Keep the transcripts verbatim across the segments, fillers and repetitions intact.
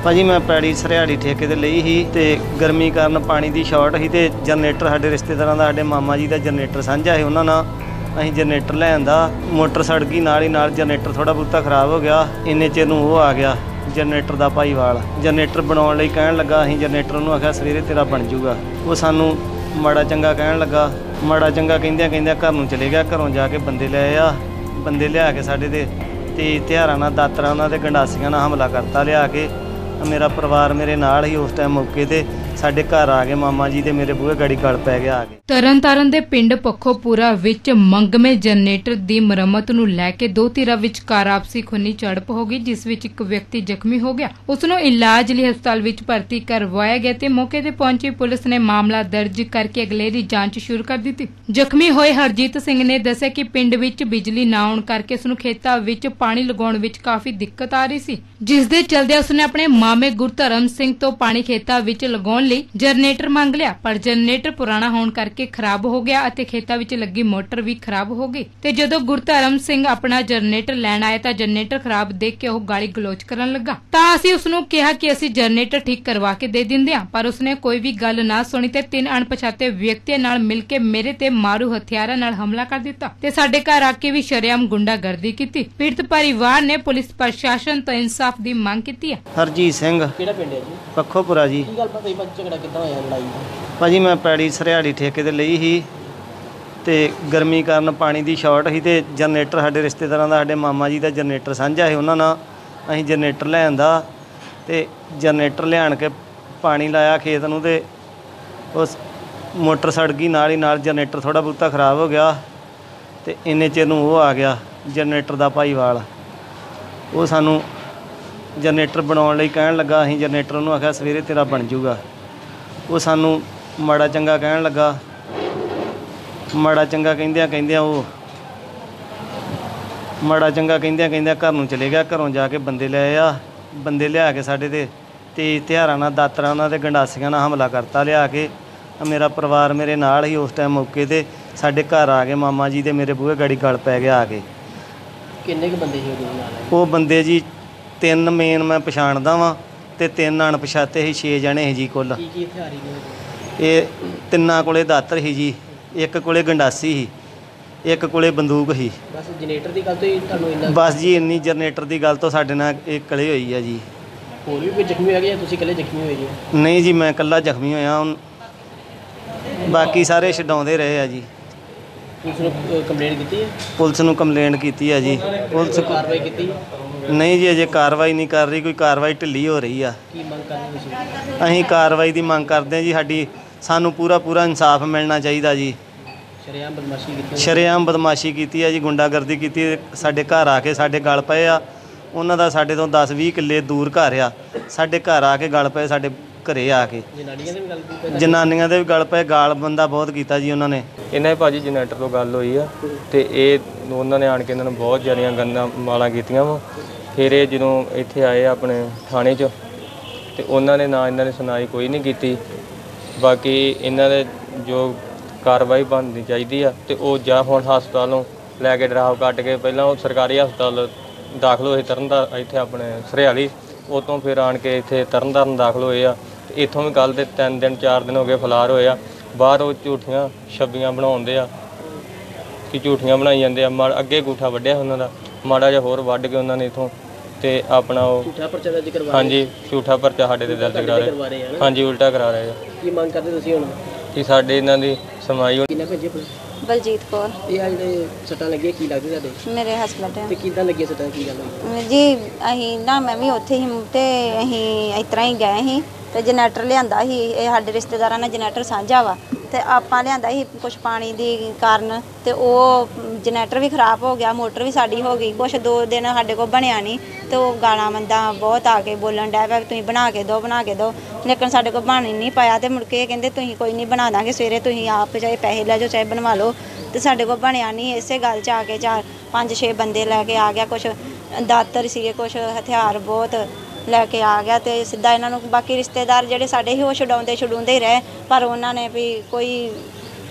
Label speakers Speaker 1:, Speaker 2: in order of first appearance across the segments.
Speaker 1: भाजी मैं पैड़ी सरियाड़ी ठेके ते लई ही ते गर्मी कारण पानी की शॉर्ट ही ते जनरेटर साडे रिश्तेदारां दा साडे मामा जी का जनरेटर साझा है उन्हां नाल असीं जनरेटर लैण दा मोटर सड़ गई नाल ही नाल जनरेटर थोड़ा बहुता खराब हो गया इन्ने चिर नूं वो आ गया जनरेटर दा भाईवाल जनरेटर बनाउण लई कहण लगा असीं जनरेटर नूं आखिया सवेरे तेरा बन जूगा वो सानूं माड़ा चंगा कहण लगा माड़ा चंगा कहिंदियां कहिंदियां घर नूं चले गया घरों जाके बंदे ले आ बंदे लिया के साडे ते तेज हथियारां नाल दातरां नाल ते गंडासियां नाल हमला करता लिया के मेरा परिवार मेरे नाल ही उस टाइम मौके ते ਸਾਡੇ ਘਰ ਆ ਗਏ ਮਾਮਾ ਜੀ ਦੇ ਮੇਰੇ ਬੂਹੇ ਗਾੜੀ ਗਲ ਪੈ ਗਿਆ ਆ ਕੇ।
Speaker 2: ਤਰਨਤਾਰਨ ਦੇ ਪਿੰਡ ਪੱਖੋਪੁਰਾ ਵਿੱਚ ਮੰਗਵੇਂ ਜਨਰੇਟਰ ਦੀ ਮੁਰੰਮਤ ਨੂੰ ਲੈ ਕੇ ਦੋ ਧਿਰਾਂ ਵਿਚਕਾਰ ਆਪਸੀ ਖੂਨੀ ਝੜਪ ਹੋ ਗਈ ਜਿਸ ਵਿੱਚ ਇੱਕ ਵਿਅਕਤੀ ਜ਼ਖਮੀ ਹੋ ਗਿਆ ਉਸ ਨੂੰ ਇਲਾਜ ਲਈ ਹਸਪਤਾਲ ਵਿੱਚ ਭਰਤੀ ਕਰਵਾਇਆ ਗਿਆ ਤੇ ਮੌਕੇ ਤੇ ਪਹੁੰਚੀ ਪੁਲਿਸ ਨੇ ਮਾਮਲਾ ਦਰਜ ਕਰਕੇ ਅਗਲੇਰੀ ਜਾਂਚ ਸ਼ੁਰੂ ਕਰ ਦਿੱਤੀ। ਜ਼ਖਮੀ ਹੋਏ ਹਰਜੀਤ ਸਿੰਘ ਨੇ ਦੱਸਿਆ ਕਿ ਪਿੰਡ ਵਿੱਚ ਬਿਜਲੀ ਨਾ ਆਉਣ ਕਰਕੇ ਉਸ ਨੂੰ ਖੇਤਾਂ ਵਿੱਚ ਪਾਣੀ ਲਗਾਉਣ ਵਿੱਚ ਕਾਫੀ ਦਿੱਕਤ ਆ ਰਹੀ ਸੀ ਜਿਸ ਦੇ ਚਲਦੇ ਉਸ ਨੇ ਆਪਣੇ ਮਾਮੇ ਗੁਰਧਰਮ ਸਿੰਘ ਤੋਂ ਪਾਣੀ ਖੇਤਾਂ ਵਿੱਚ ਲਗਾਉਣ जनरेटर मंग लिया पर जनरेटर पुराना होने करके खराब हो गया ਅਤੇ खेतों ਵਿੱਚ लगी मोटर भी खराब हो गई ਤੇ ਜਦੋਂ ਗੁਰਧਰਮ ਸਿੰਘ ਆਪਣਾ ਜਨਰੇਟਰ ਲੈਣ ਆਇਆ ਤਾਂ ਜਨਰੇਟਰ ਖਰਾਬ ਦੇਖ ਕੇ ਉਹ ਗਾਲੀ ਗਲੋਚ ਕਰਨ ਲੱਗਾ ਤਾਂ ਅਸੀਂ ਉਸ ਨੂੰ ਕਿਹਾ ਕਿ ਅਸੀਂ ਜਨਰੇਟਰ ਠੀਕ ਕਰਵਾ ਕੇ ਦੇ ਦਿੰਦੇ ਹਾਂ ਪਰ ਉਸਨੇ ਕੋਈ ਵੀ ਗੱਲ ਨਾ ਸੁਣੀ ਤੇ ਤਿੰਨ ਅਣਪਛਾਤੇ ਵਿਅਕਤੀਆਂ ਨਾਲ ਮਿਲ ਕੇ ਮੇਰੇ ਤੇ ਮਾਰੂ ਹਥਿਆਰਾਂ ਨਾਲ ਹਮਲਾ ਕਰ ਦਿੱਤਾ ਤੇ ਸਾਡੇ ਘਰ ਆ ਕੇ ਵੀ ਸ਼ਰੇਆਮ ਗੁੰਡਾਗਰਦੀ ਕੀਤੀ। ਪੀੜਤ ਪਰਿਵਾਰ ਨੇ ਪੁਲਿਸ ਪ੍ਰਸ਼ਾਸਨ ਤੋਂ ਇਨਸਾਫ ਦੀ ਮੰਗ ਕੀਤੀ ਹੈ।
Speaker 1: ਹਰਜੀਤ ਸਿੰਘ ਕਿਹੜਾ ਪਿੰਡ ਹੈ ਜੀ? ਪੱਖੋਪੁਰਾ ਜੀ। ਕੀ ਗੱਲ ਪਤਾ ਹੀ ਝਗੜਾ ਕਿੱਦਾਂ ਹੋਇਆ ਲੜਾਈ ਦਾ? ਭਾਜੀ ਮੈਂ ਪੈੜੀ ਸਰਿਆੜੀ ਠੇਕੇ ਤੇ ਲਈ ਸੀ ਤੇ ਗਰਮੀ ਕਾਰਨ ਪਾਣੀ ਦੀ ਸ਼ਾਰਟ ਸੀ ਤੇ ਜਨਰੇਟਰ ਸਾਡੇ ਰਿਸ਼ਤੇਦਾਰਾਂ ਦਾ ਸਾਡੇ ਮਾਮਾ ਜੀ ਦਾ ਜਨਰੇਟਰ ਸਾਂਝਾ ਹੈ ਉਹਨਾਂ ਨਾਲ ਅਸੀਂ ਜਨਰੇਟਰ ਲੈਣ ਦਾ ਤੇ ਜਨਰੇਟਰ ਲਿਆਣ ਕੇ ਪਾਣੀ ਲਾਇਆ ਖੇਤ ਨੂੰ ਤੇ ਉਸ ਮੋਟਰ ਸੜ ਗਈ ਨਾਲ ਹੀ ਨਾਲ ਜਨਰੇਟਰ ਥੋੜਾ ਬਹੁਤਾ ਖਰਾਬ ਹੋ ਗਿਆ ਤੇ ਇੰਨੇ ਚਿਰ ਨੂੰ ਉਹ ਆ ਗਿਆ ਜਨਰੇਟਰ ਦਾ ਭਾਈਵਾਲ ਉਹ ਸਾਨੂੰ ਜਨਰੇਟਰ ਬਣਾਉਣ ਲਈ ਕਹਿਣ ਲੱਗਾ ਅਸੀਂ ਜਨਰੇਟਰ ਨੂੰ ਆਖਿਆ ਸਵੇਰੇ ਤੇਰਾ ਬਣ ਜੂਗਾ ਉਹ ਸਾਨੂੰ ਮਾੜਾ ਚੰਗਾ ਕਹਿਣ ਲੱਗਾ ਮਾੜਾ ਚੰਗਾ ਕਹਿੰਦਿਆਂ ਕਹਿੰਦਿਆਂ ਉਹ ਮਾੜਾ ਚੰਗਾ ਕਹਿੰਦਿਆਂ ਕਹਿੰਦਿਆਂ ਘਰ ਨੂੰ ਚਲੇ ਗਿਆ ਘਰੋਂ ਜਾ ਕੇ ਬੰਦੇ ਲੈ ਆ ਬੰਦੇ ਲਿਆ ਕੇ ਸਾਡੇ ਤੇ ਤੇਜ਼ ਹਥਿਆਰਾਂ ਨਾਲ ਦਾਤਰਾਂ ਨਾਲ ਤੇ ਗੰਡਾਸੀਆਂ ਨਾਲ ਹਮਲਾ ਕਰਤਾ ਲਿਆ ਕੇ ਮੇਰਾ ਪਰਿਵਾਰ ਮੇਰੇ ਨਾਲ ਹੀ ਉਸ ਟਾਈਮ ਮੌਕੇ ਤੇ ਸਾਡੇ ਘਰ ਆ ਗਏ ਮਾਮਾ ਜੀ ਦੇ ਮੇਰੇ ਬੂਹੇ ਗਾੜੀ ਗਲ ਪੈ ਗਿਆ ਆ ਕੇ। ਕਿੰਨੇ ਕੁ ਬੰਦੇ ਸੀ ਉਹਦੇ ਨਾਲ? ਉਹ ਬੰਦੇ ਜੀ ਤਿੰਨ ਮੇਨ ਮੈਂ ਪਛਾਣਦਾ ਵਾਂ ਤੇ ਤਿੰਨ ਅਣਪਛਾਤੇ ਸੀ ਛੇ ਜਣੇ ਸੀ ਜੀ ਕੁੱਲ। ਕੀ ਕੀ ਹਥਿਆਰ ਸੀ? ਇਹ ਤਿੰਨਾਂ ਕੋਲੇ ਦਾਤਰ ਸੀ ਜੀ ਇੱਕ ਕੋਲੇ ਗੰਡਾਸੀ ਸੀ ਇੱਕ ਕੋਲੇ ਬੰਦੂਕ ਸੀ। ਬਸ ਜਨਰੇਟਰ ਦੀ ਗੱਲ ਤੋਂ ਹੀ ਤੁਹਾਨੂੰ ਇੰਨਾ? ਬਸ ਜੀ ਇੰਨੀ ਜਨਰੇਟਰ ਦੀ ਗੱਲ ਤੋਂ ਸਾਡੇ ਨਾਲ ਇਹ ਕਲੇ ਹੋਈ ਆ ਜੀ। ਹੋਰ ਵੀ ਕੋਈ ਜ਼ਖਮੀ ਹੋ ਗਿਆ? ਤੁਸੀਂ ਇਕੱਲੇ ਜ਼ਖਮੀ ਹੋਏ ਜੀ? ਨਹੀਂ ਜੀ ਮੈਂ ਇਕੱਲਾ ਜ਼ਖਮੀ ਹੋਇਆ ਹੁਣ ਬਾਕੀ ਸਾਰੇ ਛਡਾਉਂਦੇ ਰਹੇ ਆ ਜੀ। ਪੁਲਿਸ ਨੂੰ ਕੰਪਲੇਂਟ ਕੀਤੀ ਹੈ? ਪੁਲਿਸ ਨੂੰ ਕੰਪਲੇਂਟ ਕੀਤੀ ਆ ਜੀ। ਪੁਲਿਸ ਕਾਰਵਾਈ ਕੀਤੀ? ਨਹੀਂ ਜੀ ਅਜੇ ਕਾਰਵਾਈ ਨਹੀਂ ਕਰ ਰਹੀ ਕੋਈ ਕਾਰਵਾਈ ਢਿੱਲੀ ਹੋ ਰਹੀ ਆ। ਕੀ ਮੰਗ ਕਰਦੇ ਤੁਸੀਂ? ਅਸੀਂ ਕਾਰਵਾਈ ਦੀ ਮੰਗ ਕਰਦੇ ਹਾਂ ਜੀ ਸਾਡੀ ਸਾਨੂੰ ਪੂਰਾ ਪੂਰਾ ਇਨਸਾਫ ਮਿਲਣਾ ਚਾਹੀਦਾ ਜੀ। ਸ਼ਰੇਆਮ ਬਦਮਾਸ਼ੀ ਕੀਤੀ ਸ਼ਰੇਆਮ ਬਦਮਾਸ਼ੀ ਕੀਤੀ ਆ ਜੀ ਗੁੰਡਾਗਰਦੀ ਕੀਤੀ ਸਾਡੇ ਘਰ ਆ ਕੇ ਸਾਡੇ ਗਲ ਪਏ ਆ ਉਹਨਾਂ ਦਾ ਸਾਡੇ ਤੋਂ ਦਸ ਵੀਹ ਕਿੱਲੇ ਦੂਰ ਘਰ ਆ ਸਾਡੇ ਘਰ ਆ ਕੇ ਗਲ ਪਏ ਸਾਡੇ ਘਰੇ ਆ ਕੇ ਜਨਾਨੀਆਂ ਦੇ ਵੀ ਗੱਲ ਪਏ ਜਨਾਨੀਆਂ ਦੇ ਵੀ ਗਲ ਪਏ ਗਾਲ ਬੰਦਾ ਬਹੁਤ ਕੀਤਾ ਜੀ ਉਹਨਾਂ ਨੇ। ਇਹਨਾਂ ਦੇ ਭਾਜੀ ਜਨਰੇਟਰ ਤੋਂ ਗੱਲ ਹੋਈ ਆ ਤੇ ਇਹ ਉਹਨਾਂ ਨੇ ਆਣ ਕੇ ਇਹਨਾਂ ਨੂੰ ਬਹੁਤ ਜ਼ਿਆਦੀਆਂ ਗੰਦਾਂ ਮਾਲਾਂ ਕੀਤੀਆਂ ਵਾ। ਫਿਰ ਇਹ ਜਦੋਂ ਇੱਥੇ ਆਏ ਆਪਣੇ ਥਾਣੇ 'ਚ ਤੇ ਉਹਨਾਂ ਨੇ ਨਾ ਇਹਨਾਂ ਨੇ ਸੁਣਾਈ ਕੋਈ ਨਹੀਂ ਕੀਤੀ। ਬਾਕੀ ਇਹਨਾਂ ਦੇ ਜੋ ਕਾਰਵਾਈ ਬਣਨੀ ਚਾਹੀਦੀ ਆ ਤੇ ਉਹ ਜਾਂ ਹੁਣ ਹਸਪਤਾਲੋਂ ਲੈ ਕੇ ਡਰਾਵ ਕੱਟ ਕੇ ਪਹਿਲਾਂ ਉਹ ਸਰਕਾਰੀ ਹਸਪਤਾਲ ਦਾਖਲ ਹੋਏ ਤਰਨਤਾਰਨ ਇੱਥੇ ਆਪਣੇ ਸਰਿਆਲੀ ਉਹ ਤੋਂ ਫਿਰ ਆਣ ਕੇ ਇੱਥੇ ਤਰਨਤਾਰਨ ਦਾਖਲ ਹੋਏ ਆ ਤੇ ਇੱਥੋਂ ਵੀ ਕੱਲ੍ਹ ਦੇ ਤਿੰਨ ਦਿਨ ਚਾਰ ਦਿਨ ਹੋ ਗਏ ਫਲਾਰ ਹੋਏ ਆ ਬਾਹਰ ਉਹ ਝੂਠੀਆਂ ਛੱਬੀਆਂ ਬਣਾਉਂਦੇ ਆ ਕਿ ਝੂਠੀਆਂ ਬਣਾਈ ਜਾਂਦੇ ਆ ਮਾ ਅੱਗੇ ਅੰਗੂਠਾ ਵੱਢਿਆ ਉਹਨਾਂ ਦਾ ਮਾੜਾ ਜਿਹਾ ਹੋਰ ਵੱਢ ਕੇ ਉਹਨਾਂ ਨੇ ਇੱਥੋਂ ਤੇ ਆਪਣਾ ਉਹ ਝੂਠਾ ਪਰਚਾ ਦਰਜ ਕਰਵਾ ਹਾਂਜੀ ਝੂਠਾ ਪਰਚਾ ਸਾਡੇ ਤੇ ਦਰਜ ਕਰਾ ਰਹੇ ਹਾਂਜੀ ਉਲਟਾ ਕਰਾ ਰਹੇ ਆ। ਕੀ ਮੰਗ ਕਰਦੇ ਤੁਸੀਂ ਹੁਣ? ਕਿ ਸਾਡੇ ਇਹਨਾਂ ਦੀ ਸੁਣਵਾਈ ਹੋਣੀ।
Speaker 3: ਬਲਜੀਤ ਕੌਰ।
Speaker 1: ਇਹ ਆ ਜਿਹੜੇ ਸੱਟਾਂ ਲੱਗੀਆਂ ਕੀ ਲੱਗਦੇ ਤੁਹਾਡੇ?
Speaker 3: ਮੇਰੇ ਹਸਬੈਂਡ ਹੈ।
Speaker 1: ਤੇ ਕਿੱਦਾਂ ਲੱਗੀਆਂ ਸੱਟਾਂ ਕੀ ਗੱਲ ਹੋਈ
Speaker 3: ਜੀ? ਅਸੀਂ ਨਾ ਮੈਂ ਵੀ ਉੱਥੇ ਹੀ ਤੇ ਅਸੀਂ ਇਸ ਤਰ੍ਹਾਂ ਹੀ ਗਏ ਸੀ ਤੇ ਜਨਰੇਟਰ ਲਿਆਂਦਾ ਸੀ ਇਹ ਸਾਡੇ ਰਿਸ਼ਤੇਦਾਰਾਂ ਨਾਲ ਜਨਰੇਟਰ ਸਾਂਝਾ ਵਾ ਤੇ ਆਪਾਂ ਲਿਆਂਦਾ ਸੀ ਕੁਛ ਪਾਣੀ ਦੀ ਕਾਰਨ ਤੇ ਉਹ ਜਨਰੇਟਰ ਵੀ ਖਰਾਬ ਹੋ ਗਿਆ ਮੋਟਰ ਵੀ ਸਾਡੀ ਹੋ ਗਈ ਕੁਛ ਦੋ ਦਿਨ ਸਾਡੇ ਕੋਲ ਬਣਿਆ ਨਹੀਂ ਤੇ ਉਹ ਗਾਲਾਂ ਮੰਦਾ ਬਹੁਤ ਆ ਕੇ ਬੋਲਣ ਡਿਆ ਪਿਆ ਤੁਸੀਂ ਬਣਾ ਕੇ ਦਿਓ ਬਣਾ ਕੇ ਦਿਓ ਲੇਕਿਨ ਸਾਡੇ ਕੋਲ ਬਣ ਨਹੀਂ ਪਾਇਆ ਤੇ ਮੁੜ ਕੇ ਕਹਿੰਦੇ ਤੁਸੀਂ ਕੋਈ ਨਹੀਂ ਬਣਾ ਦਾਂਗੇ ਸਵੇਰੇ ਤੁਸੀਂ ਆਪ ਚਾਹੇ ਪੈਸੇ ਲੈ ਜਾਓ ਚਾਹੇ ਬਣਵਾ ਲਓ ਤੇ ਸਾਡੇ ਕੋਲ ਬਣਿਆ ਨਹੀਂ। ਇਸੇ ਗੱਲ 'ਚ ਆ ਕੇ ਚਾਰ ਪੰਜ ਛੇ ਬੰਦੇ ਲੈ ਕੇ ਆ ਗਿਆ ਕੁਛ ਦਾਤਰ ਸੀਗੇ ਕੁਛ ਹਥਿਆਰ ਬਹੁਤ ਲੈ ਕੇ ਆ ਗਿਆ ਤੇ ਸਿੱਧਾ ਇਹਨਾਂ ਨੂੰ ਬਾਕੀ ਰਿਸ਼ਤੇਦਾਰ ਜਿਹੜੇ ਸਾਡੇ ਸੀ ਉਹ ਛਡਾਉਂਦੇ ਛਡਾਉਂਦੇ ਹੀ ਰਹੇ ਪਰ ਉਹਨਾਂ ਨੇ ਵੀ ਕੋਈ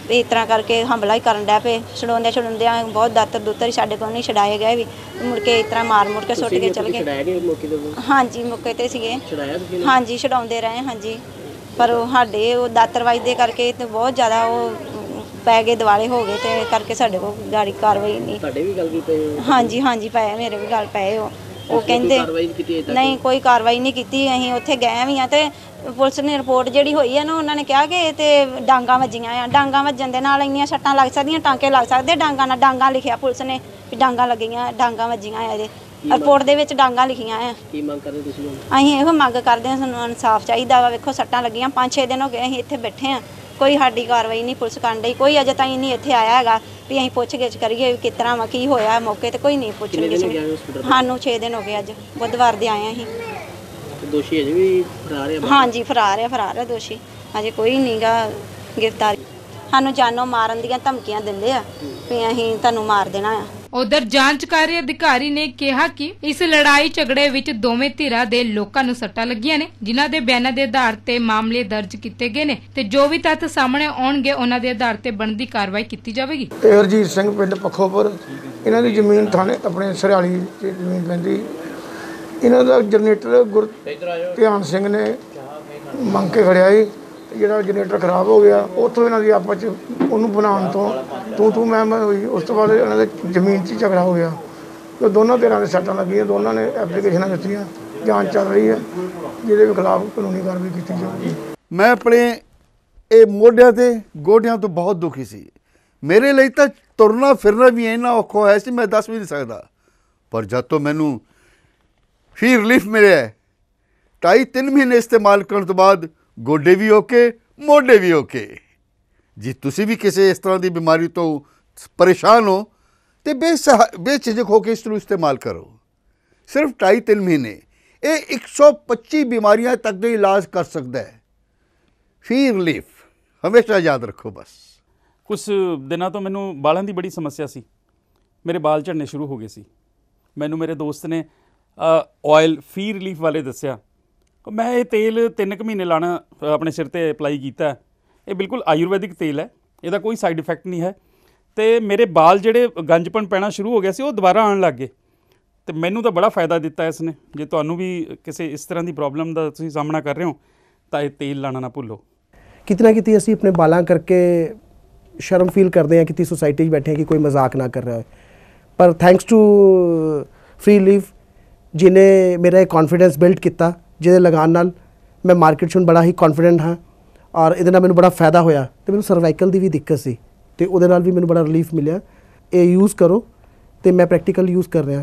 Speaker 3: ਵੀ ਇਸ ਤਰ੍ਹਾਂ ਕਰਕੇ ਹਮਲਾ ਹੀ ਕਰਨ ਡੈ ਪਏ। ਛਡਾਉਂਦੇ ਛਡਾਉਂਦਿਆਂ ਬਹੁਤ ਦਾਤਰ ਦੁੱਤਰ ਹੀ ਸਾਡੇ ਕੋਲ ਨਹੀਂ ਛਡਾਏ ਗਏ ਵੀ, ਮੁੜ ਕੇ ਇਸ ਤਰ੍ਹਾਂ ਮਾਰ ਮੁੜ ਕੇ ਸੁੱਟ ਕੇ ਚਲੇ ਗਏ। ਹਾਂਜੀ ਮੌਕੇ ਤੇ ਸੀਗੇ। ਹਾਂਜੀ ਛਡਾਉਂਦੇ ਰਹੇ। ਹਾਂਜੀ ਪਰ ਉਹ ਸਾਡੇ ਉਹ ਦਾਤਰ ਵੱਜਦੇ ਕਰਕੇ ਤੇ ਬਹੁਤ ਜ਼ਿਆਦਾ ਉਹ ਪੈ ਗਏ, ਦਿਵਾਲੇ ਹੋ ਗਏ, ਤੇ ਕਰਕੇ ਸਾਡੇ ਕੋਲ ਗਾੜੀ ਕਾਰਵਾਈ ਨਹੀਂ। ਤੁਹਾਡੇ ਵੀ ਗੱਲ ਵੀ ਪਏ? ਹਾਂਜੀ ਹਾਂਜੀ ਪਏ, ਮੇਰੇ ਵੀ ਗੱਲ ਪਏ। ਉਹ ਉਹ ਕਹਿੰਦੇ ਨਹੀਂ ਕੋਈ ਕਾਰਵਾਈ ਨਹੀਂ ਕੀਤੀ। ਅਸੀਂ ਉੱਥੇ ਗਏ ਵੀ ਆ ਤੇ ਪੁਲਿਸ ਨੇ ਰਿਪੋਰਟ ਜਿਹੜੀ ਹੋਈ ਹੈ ਨਾ, ਉਹਨਾਂ ਨੇ ਕਿਹਾ ਕਿ ਤੇ ਡਾਂਗਾ ਵੱਜੀਆਂ ਆ। ਡਾਂਗਾ ਵੱਜਣ ਦੇ ਨਾਲ ਇੰਨੀਆਂ ਸੱਟਾਂ ਲੱਗ ਸਕਦੀਆਂ, ਟਾਂਕੇ ਲੱਗ ਸਕਦੇ ਡਾਂਗਾ ਨਾਲ। ਡਾਂਗਾ ਲਿਖਿਆ ਪੁਲਿਸ ਨੇ ਵੀ ਡਾਂਗਾ ਲੱਗੀਆਂ, ਡਾਂਗਾ ਵੱਜੀਆਂ ਆ। ਇਹਦੇ ਰਿਪੋਰਟ ਦੇ ਵਿੱਚ ਡਾਂਗਾ ਲਿਖੀਆਂ ਆ। ਕੀ ਮੰਗ ਕਰਦੇ ਤੁਸੀਂ? ਅਸੀਂ ਇਹੋ ਮੰਗ ਕਰਦੇ ਹਾਂ, ਸਾਨੂੰ ਇਨਸਾਫ ਚਾਹੀਦਾ ਵਾ। ਵੇਖੋ ਸੱਟਾਂ ਲੱਗੀਆਂ, ਪੰਜ ਛੇ ਦਿਨ ਹੋ ਗਏ ਅਸੀਂ ਇੱਥੇ ਬੈਠੇ ਹਾਂ, ਕੋਈ ਸਾਡੀ ਕਾਰਵਾਈ ਨਹੀਂ ਪੁਲਿਸ ਕਰਨ ਡਈ। ਕੋਈ ਅਜੇ ਤਾਈਂ ਨਹੀਂ ਇੱਥੇ ਆਇਆ ਹੈਗਾ ਵੀ ਅਸੀਂ ਪੁੱਛ ਗਿੱਛ ਕਰੀਏ ਕਿਸ ਤਰ੍ਹਾਂ ਵਾ, ਕੀ ਹੋਇਆ ਮੌਕੇ ਤੇ। ਕੋਈ ਨਹੀਂ ਪੁੱਛਣ ਗਿੱਛ। ਸਾਨੂੰ ਛੇ ਦਿਨ ਹੋ ਗਏ, ਅੱਜ ਬੁੱਧਵਾਰ ਦੇ ਆਏ ਅਸੀਂ। ਦੋਸ਼ੀ ਅਜੇ ਵੀ ਫਰਾਰ ਹੈ? ਹਾਂਜੀ ਫਰਾਰ ਹੈ, ਫਰਾਰ ਹੈ ਦੋਸ਼ੀ। ਅਜੇ ਕੋਈ ਨਹੀਂਗਾ ਗ੍ਰਿਫਤਾਰ। ਸਾਨੂੰ ਜਾਨੋਂ ਮਾਰਨ ਦੀਆਂ ਧਮਕੀਆਂ ਦਿੰਦੇ ਆ ਵੀ ਅਸੀਂ ਤੁਹਾਨੂੰ ਮਾਰ ਦੇਣਾ ਆ।
Speaker 2: ਉਧਰ ਜਾਂਚਕਾਰੀ ਅਧਿਕਾਰੀ ਨੇ ਕਿਹਾ ਕਿ ਇਸ ਲੜਾਈ ਝਗੜੇ ਵਿੱਚ ਦੋਵੇਂ ਧਿਰਾਂ ਦੇ ਲੋਕਾਂ ਨੂੰ ਸੱਟਾਂ ਲੱਗੀਆਂ ਨੇ, ਜਿਨ੍ਹਾਂ ਦੇ ਬਿਆਨਾਂ ਦੇ ਆਧਾਰ ਤੇ ਮਾਮਲੇ ਦਰਜ ਕੀਤੇ ਗਏ ਨੇ ਤੇ ਜੋ ਵੀ ਤੱਥ ਸਾਹਮਣੇ ਆਉਣਗੇ ਉਹਨਾਂ ਦੇ ਆਧਾਰ ਤੇ ਬਣਦੀ ਕਾਰਵਾਈ ਕੀਤੀ ਜਾਵੇਗੀ।
Speaker 4: ਇਹ ਹਰਜੀਤ ਸਿੰਘ ਪਿੰਡ ਪੱਖੋਪੁਰ, ਇਹਨਾਂ ਦੀ ਜ਼ਮੀਨ ਥਾਣੇ ਆਪਣੇ ਸਰਿਆਲੀ ਚ ਜ਼ਮੀਨ ਪੈਂਦੀ। ਇਹਨਾਂ ਦਾ ਜਨਰੇਟਰ ਗੁਰ ਧਿਆਨ ਸਿੰਘ ਨੇ ਮੰਗ ਕੇ ਖੜਿਆ ਸੀ, ਜਿਹੜਾ ਜਨਰੇਟਰ ਖਰਾਬ ਹੋ ਗਿਆ। ਉੱਥੋਂ ਇਹਨਾਂ ਦੀ ਆਪਸ 'ਚ ਉਹਨੂੰ ਬਣਾਉਣ ਤੋਂ ਤੂੰ ਤੂੰ ਮੈਂ ਮੈਂ ਹੋਈ। ਉਸ ਤੋਂ ਬਾਅਦ ਇਹਨਾਂ ਦੇ ਜ਼ਮੀਨ 'ਚ ਝਗੜਾ ਹੋ ਗਿਆ ਤੇ ਦੋਨੋਂ ਧਿਰਾਂ ਦੇ ਸੱਟਾਂ ਲੱਗੀਆਂ। ਦੋਨਾਂ ਨੇ ਐਪਲੀਕੇਸ਼ਨਾਂ ਦਿੱਤੀਆਂ, ਜਾਂਚ ਚੱਲ ਰਹੀ ਹੈ, ਜਿਹਦੇ ਵੀ ਖਿਲਾਫ ਕਾਨੂੰਨੀ ਕਾਰਵਾਈ ਕੀਤੀ ਜਾਊਗੀ।
Speaker 5: ਮੈਂ ਆਪਣੇ ਇਹ ਮੋਢਿਆਂ ਤੇ ਗੋਡਿਆਂ ਤੋਂ ਬਹੁਤ ਦੁਖੀ ਸੀ। ਮੇਰੇ ਲਈ ਤਾਂ ਤੁਰਨਾ ਫਿਰਨਾ ਵੀ ਇੰਨਾ ਔਖਾ ਹੋਇਆ ਸੀ, ਮੈਂ ਦੱਸ ਵੀ ਨਹੀਂ ਸਕਦਾ। ਪਰ ਜਦ ਤੋਂ ਮੈਨੂੰ ਫੀ ਰਿਲੀਫ ਮਿਲਿਆ, ਢਾਈ ਤਿੰਨ ਮਹੀਨੇ ਇਸਤੇਮਾਲ ਕਰਨ ਤੋਂ ਬਾਅਦ ਗੋਡੇ ਵੀ ਓਕੇ, ਮੋਢੇ ਵੀ ਓਕੇ। ਜੇ ਤੁਸੀਂ ਵੀ ਕਿਸੇ ਇਸ ਤਰ੍ਹਾਂ ਦੀ ਬਿਮਾਰੀ ਤੋਂ ਪਰੇਸ਼ਾਨ ਹੋ तो बेसहा बेझिझक होकर इसको इस्तेमाल करो। सिर्फ ढाई तीन महीने ये एक सौ पच्ची बीमारियां तक का इलाज कर सकता है। फी रिलीफ हमेशा याद रखो। बस
Speaker 6: कुछ दिनों तो मैनू बालों की बड़ी समस्या सी, मेरे बाल झड़ने शुरू हो गए सी। मैनू मेरे दोस्त ने ऑयल फी रिलीफ वाले दसिया। मैं ये तेल तीन क महीने लाना अपने सिर ते अप्लाई किया। ये बिल्कुल आयुर्वैदिक तेल है, इसका कोई साइड इफैक्ट नहीं है। तो मेरे बाल जेडे गंजपन पैना शुरू हो गया सी, वो दोबारा आने लग गए। तो मैनू तो बड़ा फायदा दिता इसने। जे तुहानू भी किसी इस तरह की प्रॉब्लम का तुसीं सामना कर रहे हो तो ये तेल लाना ना भुल्लो।
Speaker 7: कितना कितनी असीं अपने बालां करके शर्म फील करते हैं कि सोसाइटी बैठे हैं कि कोई मजाक ना कर रहा है, पर थैंक्स टू फ्री लीफ जिन्हें मेरा कॉन्फिडेंस बिल्ड किया, जिहदे लगान नाल मैं मार्केट च बड़ा ही कॉन्फिडेंट हाँ और इहदे नाल मैनूं बड़ा फायदा होया। तो मैनूं सर्वाइकल की भी दिक्कत सी, तो उहदे नाल भी मैनूं बड़ा रिलीफ मिलिया। ये यूज़ करो, तो मैं प्रैक्टिकल यूज़ कर रहा।